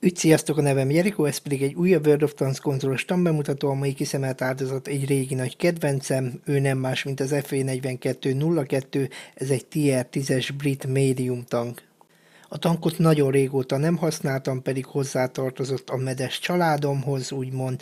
Sziasztok, a nevem Jerikó, ez pedig egy újabb World of Tanks konzolos tanbemutató, a mai kiszemelt áldozat egy régi nagy kedvencem, ő nem más, mint az FE4202, ez egy TR-10-es brit médium tank. A tankot nagyon régóta nem használtam, pedig hozzátartozott a medes családomhoz, úgymond,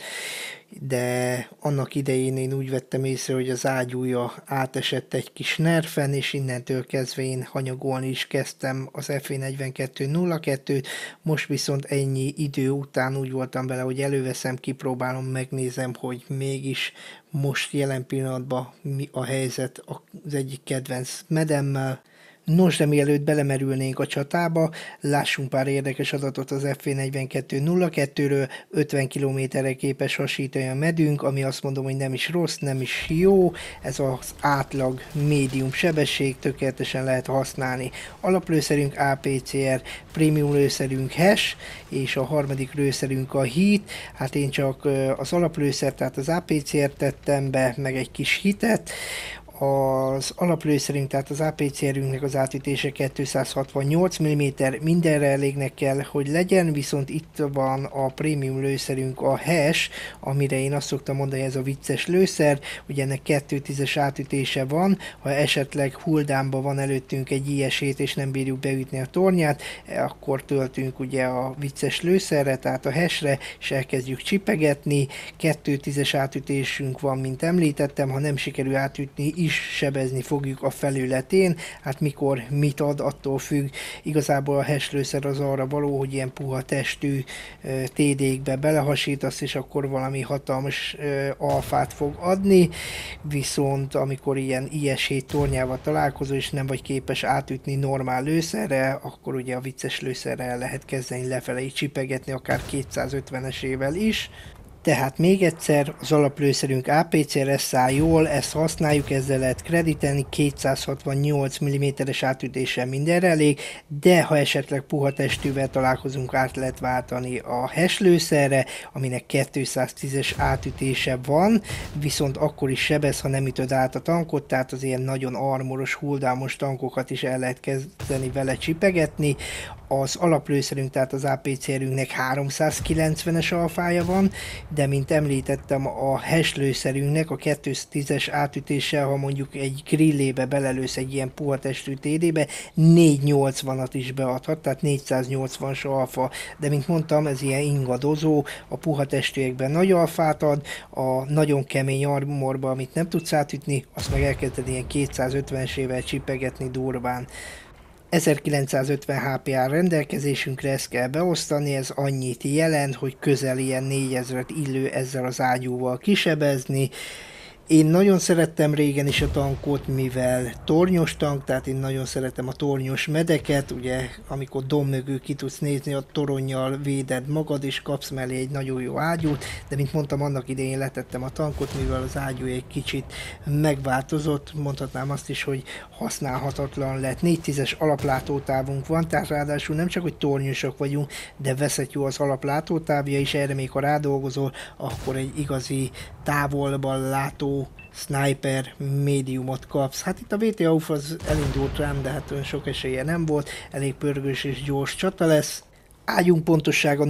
de annak idején én úgy vettem észre, hogy az ágyúja átesett egy kis nerfen, és innentől kezdve én hanyagolni is kezdtem az FE4202-t, most viszont ennyi idő után úgy voltam vele, hogy előveszem, kipróbálom, megnézem, hogy mégis most jelen pillanatban mi a helyzet az egyik kedvenc medemmel. Nos, de mielőtt belemerülnénk a csatába, lássunk pár érdekes adatot az FE4202-ről. 50 km-re képes hasítani a medünk, ami azt mondom, hogy nem is rossz, nem is jó. Ez az átlag médium sebesség, tökéletesen lehet használni. Alaplőszerünk APCR, prémium lőszerünk HES, és a harmadik lőszerünk a HEAT. Hát én csak az alaplőszert, tehát az APCR-t tettem be, meg egy kis hitet. Az alaplőszerünk, tehát az APCR-ünknek az átütése 268 mm, mindenre elégnek kell, hogy legyen, viszont itt van a prémium lőszerünk, a HES, amire én azt szoktam mondani, ez a vicces lőszer, ugye ennek 210-es átütése van, ha esetleg huldámban van előttünk egy ilyesét, és nem bírjuk beütni a tornyát, akkor töltünk ugye a vicces lőszerre, tehát a HES-re, és elkezdjük csipegetni. 210-es átütésünk van, mint említettem, ha nem sikerül átütni, is sebezni fogjuk a felületén, hát mikor mit ad, attól függ. Igazából a HES lőszer az arra való, hogy ilyen puha testű TD-kbe belehasítasz, és akkor valami hatalmas alfát fog adni, viszont amikor ilyen IS-7 tornyával találkozol, és nem vagy képes átütni normál lőszerre, akkor ugye a vicces lőszerrel el lehet kezdeni lefelé csipegetni, akár 250-esével is. Tehát még egyszer, az alaplőszerünk APCR száll jól, ezt használjuk, ezzel lehet kreditelni, 268 mm-es átütéssel mindenre elég, de ha esetleg puha testűvel találkozunk, át lehet váltani a HES lőszerre, aminek 210-es átütése van, viszont akkor is sebez, ha nem ütöd át a tankot, tehát az ilyen nagyon armoros, huldámos tankokat is el lehet kezdeni vele csipegetni. Az alaplőszerünk, tehát az APCR-ünknek 390-es alfája van, de mint említettem, a HES lőszerünknek a 210-es átütéssel, ha mondjuk egy grillébe belelősz egy ilyen puha testű TD-be, 480-at is beadhat, tehát 480-as alfa, de mint mondtam, ez ilyen ingadozó, a puha testűekben nagy alfát ad, a nagyon kemény armorba, amit nem tudsz átütni, azt meg elkezded ilyen 250-esével csipegetni durván. 1950 HP áll rendelkezésünkre, ezt kell beosztani, ez annyit jelent, hogy közel ilyen 4000-et illő ezzel az ágyúval kisebezni. Én nagyon szerettem régen is a tankot, mivel tornyos tank, tehát én nagyon szeretem a tornyos medeket, ugye amikor domb mögül ki tudsz nézni, a toronnyal véded magad, és kapsz mellé egy nagyon jó ágyút, de mint mondtam, annak idején letettem a tankot, mivel az ágyú egy kicsit megváltozott, mondhatnám azt is, hogy használhatatlan lett. 410-es alaplátótávunk van, tehát ráadásul nem csak, hogy tornyosak vagyunk, de veszett jó az alaplátótávja is, erre még ha rádolgozol, akkor egy igazi távolban látó sniper médiumot kapsz. Hát itt a VT-AUF az elindult rám, de hát olyan sok esélye nem volt, elég pörgős és gyors csata lesz. Ágyunk pontossága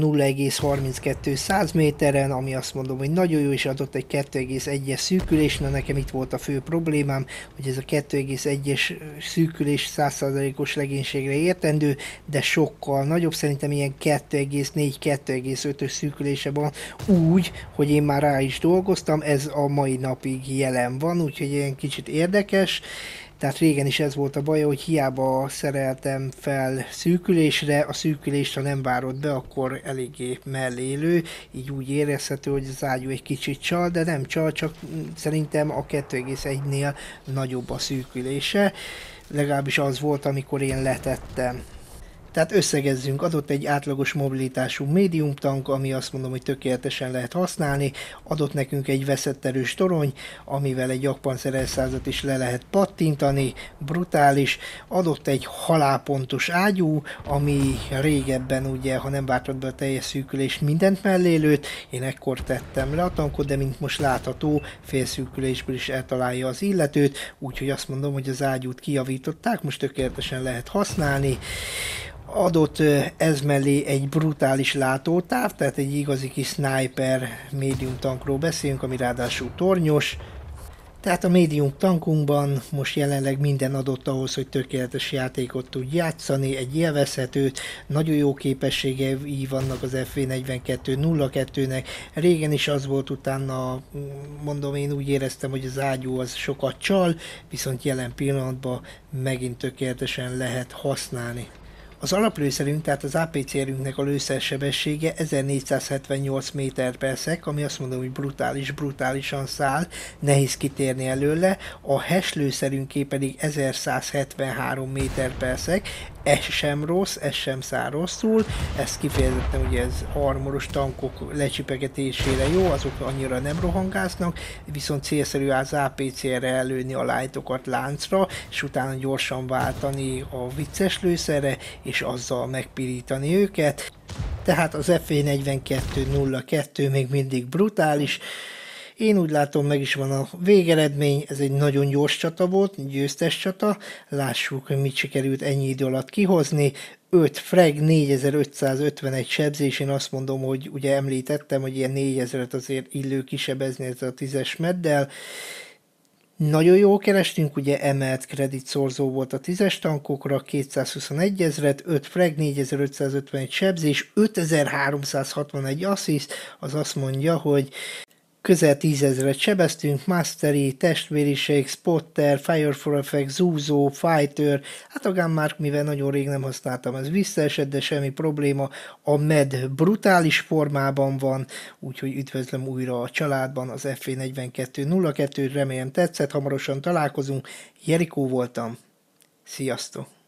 0,32 méteren, ami azt mondom, hogy nagyon jó, és adott egy 2,1-es szűkülés. Na nekem itt volt a fő problémám, hogy ez a 2,1-es szűkülés 100%-os legénységre értendő, de sokkal nagyobb, szerintem ilyen 2,4-2,5-ös szűkülése van, úgy, hogy én már rá is dolgoztam, ez a mai napig jelen van, úgyhogy ilyen kicsit érdekes. Tehát régen is ez volt a baj, hogy hiába szereltem fel szűkülésre, a szűkülést, ha nem várod be, akkor eléggé mellélő, így úgy érezhető, hogy az ágyú egy kicsit csal, de nem csal, csak szerintem a 2,1-nél nagyobb a szűkülése, legalábbis az volt, amikor én letettem. Tehát összegezzünk, adott egy átlagos mobilitású médium tank, ami azt mondom, hogy tökéletesen lehet használni, adott nekünk egy veszetterős torony, amivel egy Jagdpanzer S100-at is le lehet pattintani, brutális, adott egy halálpontos ágyú, ami régebben ugye, ha nem vártad be a teljes szűkülést, mindent mellé lőtt, én ekkor tettem le a tankot, de mint most látható, félszűkülésből is eltalálja az illetőt, úgyhogy azt mondom, hogy az ágyút kijavították, most tökéletesen lehet használni. Adott ez mellé egy brutális látótáv, tehát egy igazi kis sniper médium tankról beszélünk, ami ráadásul tornyos. Tehát a médium tankunkban most jelenleg minden adott ahhoz, hogy tökéletes játékot tud játszani, egy élvezhetőt, nagyon jó képességei vannak az FV42-02-nek. Régen is az volt, utána mondom, én úgy éreztem, hogy az ágyú az sokat csal, viszont jelen pillanatban megint tökéletesen lehet használni. Az alaplőszerünk, tehát az APCR-ünknek a lőszersebessége 1478 méter/szek, ami azt mondom, hogy brutálisan száll, nehéz kitérni előle. A hash lőszerünké pedig 1173 méter/szek, ez sem rossz, ez sem száll rosszul, ez kifejezetten ugye ez armoros tankok lecsipegetésére jó, azok annyira nem rohangáznak, viszont célszerű az APCR-re előni a lightokat láncra, és utána gyorsan váltani a vicces lőszerre, és azzal megpirítani őket. Tehát az FV42-02 még mindig brutális. Én úgy látom, meg is van a végeredmény, ez egy nagyon gyors csata volt, győztes csata. Lássuk, hogy mit sikerült ennyi idő alatt kihozni. 5 frag, 4551 sebzés, én azt mondom, hogy ugye említettem, hogy ilyen 4000-et azért illő kisebezni ez a 10-es meddel. Nagyon jól kerestünk, ugye emelt kreditszorzó volt a 10-es tankokra, 221 ezret, 5 frag, 4551 sebzés, 5361 assziszt, az azt mondja, hogy közel 10 ezeret sebeztünk, Mastery, Testvériség, Spotter, Fire for Effect, Zúzó, Fighter, hát a Gunmark, mivel nagyon rég nem használtam, ez visszaesett, de semmi probléma, a MED brutális formában van, úgyhogy üdvözlöm újra a családban az FV42-02, remélem tetszett, hamarosan találkozunk, Jerikó voltam, sziasztok!